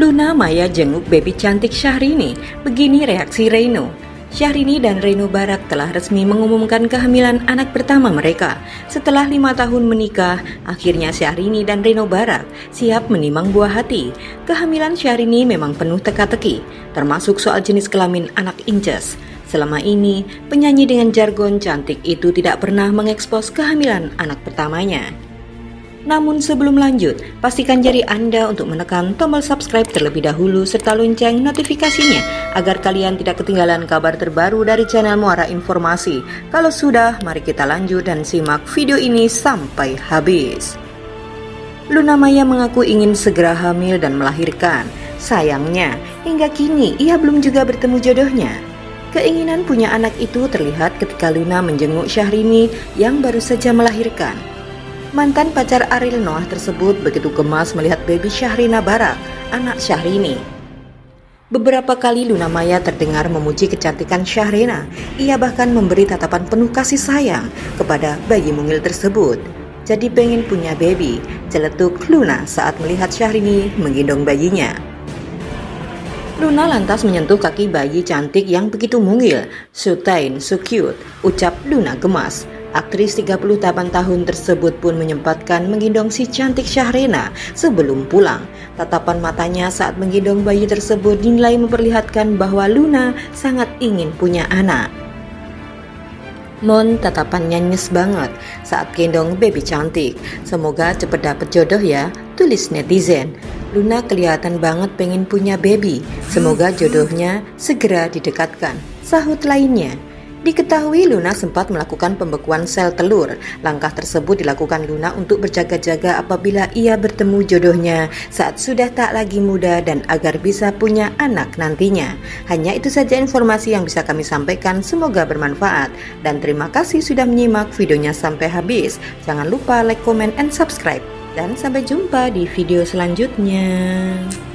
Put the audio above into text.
Luna Maya jenguk baby cantik Syahrini. Begini reaksi Reino. Syahrini dan Reino Barak telah resmi mengumumkan kehamilan anak pertama mereka. Setelah 5 tahun menikah, akhirnya Syahrini dan Reino Barak siap menimang buah hati. Kehamilan Syahrini memang penuh teka-teki, termasuk soal jenis kelamin anak inces. Selama ini, penyanyi dengan jargon cantik itu tidak pernah mengekspos kehamilan anak pertamanya. Namun sebelum lanjut, pastikan jari Anda untuk menekan tombol subscribe terlebih dahulu serta lonceng notifikasinya agar kalian tidak ketinggalan kabar terbaru dari channel Muara Informasi. Kalau sudah, mari kita lanjut dan simak video ini sampai habis. Luna Maya mengaku ingin segera hamil dan melahirkan. Sayangnya, hingga kini ia belum juga bertemu jodohnya. Keinginan punya anak itu terlihat ketika Luna menjenguk Syahrini yang baru saja melahirkan. Mantan pacar Ariel Noah tersebut begitu gemas melihat baby Syahrina Barak, anak Syahrini. Beberapa kali Luna Maya terdengar memuji kecantikan Syahrina. Ia bahkan memberi tatapan penuh kasih sayang kepada bayi mungil tersebut. Jadi pengen punya baby, celetuk Luna saat melihat Syahrini menggendong bayinya. Luna lantas menyentuh kaki bayi cantik yang begitu mungil. "So tiny, so cute," ucap Luna gemas. Aktris 38 tahun tersebut pun menyempatkan menggendong si cantik Syahrina sebelum pulang. Tatapan matanya saat menggendong bayi tersebut dinilai memperlihatkan bahwa Luna sangat ingin punya anak. Mon, tatapannya nyes banget saat gendong baby cantik. "Semoga cepet dapet jodoh ya," tulis netizen. "Luna kelihatan banget pengen punya baby. Semoga jodohnya segera didekatkan," sahut lainnya. Diketahui Luna sempat melakukan pembekuan sel telur. Langkah tersebut dilakukan Luna untuk berjaga-jaga apabila ia bertemu jodohnya saat sudah tak lagi muda dan agar bisa punya anak nantinya. Hanya itu saja informasi yang bisa kami sampaikan, semoga bermanfaat. Dan terima kasih sudah menyimak videonya sampai habis. Jangan lupa like, comment, and subscribe. Dan sampai jumpa di video selanjutnya.